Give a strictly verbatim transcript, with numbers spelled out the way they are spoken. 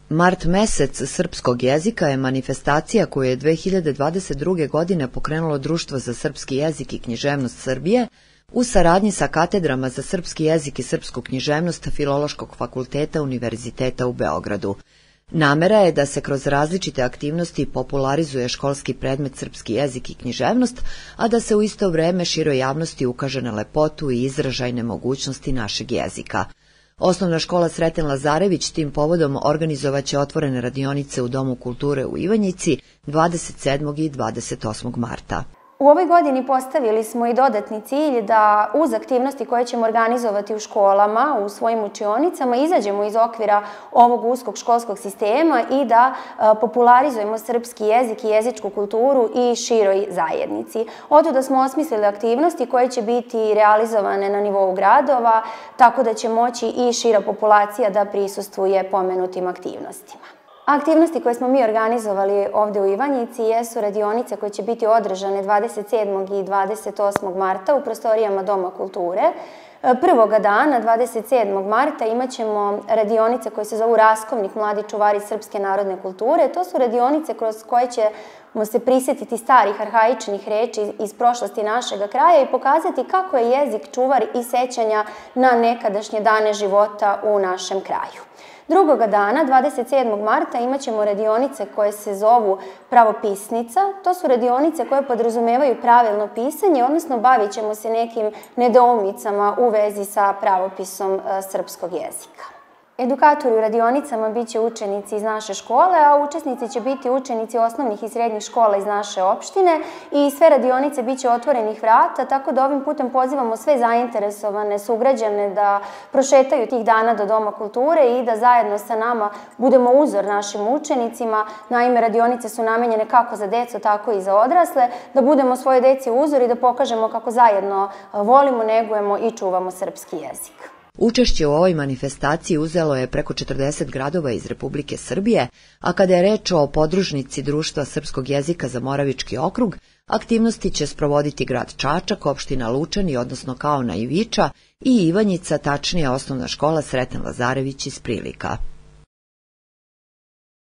Mart mesec srpskog jezika je manifestacija koju je dve hiljade dvadeset druge. godine pokrenulo Društvo za srpski jezik i književnost Srbije u saradnji sa katedrama za srpski jezik i srpsku književnost Filološkog fakulteta Univerziteta u Beogradu. Namera je da se kroz različite aktivnosti popularizuje školski predmet srpski jezik i književnost, a da se u isto vreme široj javnosti ukaže na lepotu i izražajne mogućnosti našeg jezika. Osnovna škola Sreten Lazarević tim povodom organizovaće otvorene radionice u Domu kulture u Ivanjici dvadeset sedmog i dvadeset osmog marta. U ovoj godini postavili smo i dodatni cilj da uz aktivnosti koje ćemo organizovati u školama, u svojim učionicama, izađemo iz okvira ovog uskog školskog sistema i da popularizujemo srpski jezik i jezičku kulturu i široj zajednici. Otuda smo osmislili aktivnosti koje će biti realizovane na nivou gradova, tako da će moći i šira populacija da prisustvuje pomenutim aktivnostima. Aktivnosti koje smo mi organizovali ovde u Ivanjici jesu radionice koje će biti održane dvadeset sedmog i dvadeset osmog marta u prostorijama Doma kulture. Prvoga dana, dvadeset sedmog marta, imat ćemo radionice koje se zovu Raskovnik mladi čuvari srpske narodne kulture. To su radionice kroz koje ćemo se prisjetiti starih arhaičnih reči iz prošlosti našega kraja i pokazati kako je jezik čuvar i sećanja na nekadašnje dane života u našem kraju. Drugoga dana, dvadeset sedmog marta, imat ćemo radionice koje se zovu Pravopisnica. To su radionice koje podrazumevaju pravilno pisanje, odnosno bavit ćemo se nekim nedoumicama u vezi sa pravopisom srpskog jezika. Edukatori u radionicama bit će učenici iz naše škole, a učesnici će biti učenici osnovnih i srednjih škola iz naše opštine i sve radionice bit će otvorenih vrata, tako da ovim putem pozivamo sve zainteresovane sugrađane da prošetaju tih dana do Doma kulture i da zajedno sa nama budemo uzor našim učenicima. Naime, radionice su namenjene kako za decu, tako i za odrasle, da budemo svoje deci uzor i da pokažemo kako zajedno volimo, negujemo i čuvamo srpski jezik. Učešće u ovoj manifestaciji uzelo je preko četrdeset gradova iz Republike Srbije, a kada je reč o podružnici Društva srpskog jezika za Moravički okrug, aktivnosti će sprovoditi grad Čačak, opština Lučani, odnosno Kaona i Viča, i Ivanjica, tačnije osnovna škola Sreten Lazarević iz Prilika.